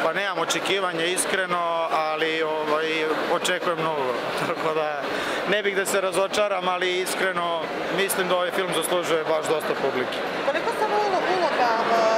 Pa nemam očekivanja iskreno, ali očekujem mnogo. Tako da ne bih da se razočaram, ali iskreno mislim da ovaj film zaslužuje baš dosta publike. Koliko samo uloga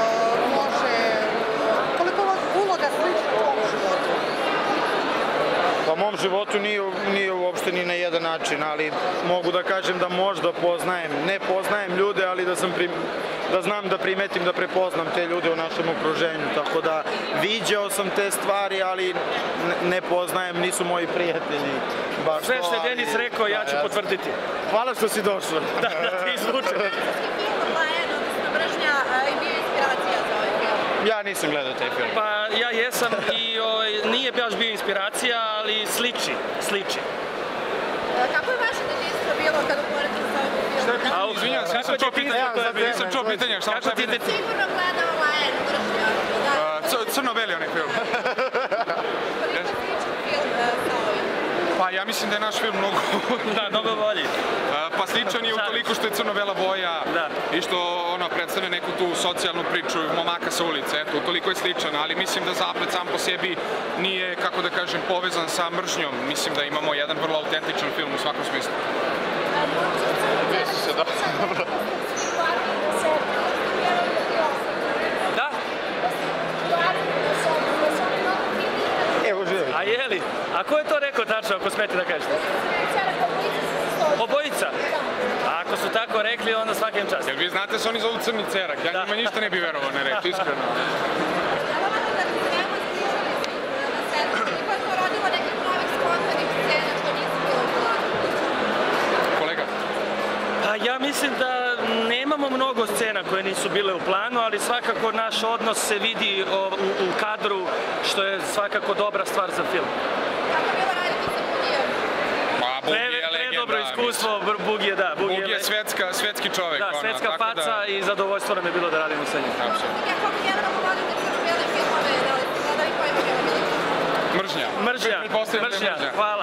uloga sliči u ovom životu? Pa mom životu nije uopšte ni na jedan način, ali mogu da kažem da možda ne poznajem ljude, ali da znam da primetim, da prepoznam te ljude u našem okruženju, tako da viđao sam te stvari, ali ne poznajem, nisu moji prijatelji. Sve što je Denis rekao, ja ću potvrditi. Hvala što si došao. Da ti izvučem. Mržnja i bio inspiracija za ovaj film? Ja nisam gledao taj film. Pa ja jesam i nije baš bio inspiracija, ali sliči. Kako je vaše detinjstvo bilo kad uporedite sa ovim filmom? Izvinjam se, nisam čuo pitanje. Kako ti je Sigurno gledao Lajen, mržnja. Crno-beli onaj film. Koliko sličan film sa ovim? Pa ja mislim da je naš film mnogo bolji. Pa sličan je utoliko što je crno-bela boja i što predstavlja neku tu socijalnu priču momaka sa ulice. Eto, utoliko je sličan, ali mislim da zaplet sam po sebi nije, kako da kažem, povezan sa mržnjom. Mislim da imamo jedan vrlo autentičan film u svakom smislu. Da? Evo živi. A je li? A ko je to rekao tačno, ako smete da kažete? Obojica? Ako su tako rekli, onda svakim čast. Jel vi znate se oni zovu Crni cerak? Ja njima ništa ne bi verovao na reč, iskreno. Kolega? Ja mislim da nemamo mnogo scena koje nisu bile u planu, ali svakako naš odnos se vidi u kadru, što je svakako dobra stvar za film. Predobro iskustvo, Bugije, da. Bugije je svetski čovek. Da, svetska faca i zadovoljstvo nam je bilo da radimo sa njim. Mržnja. Hvala.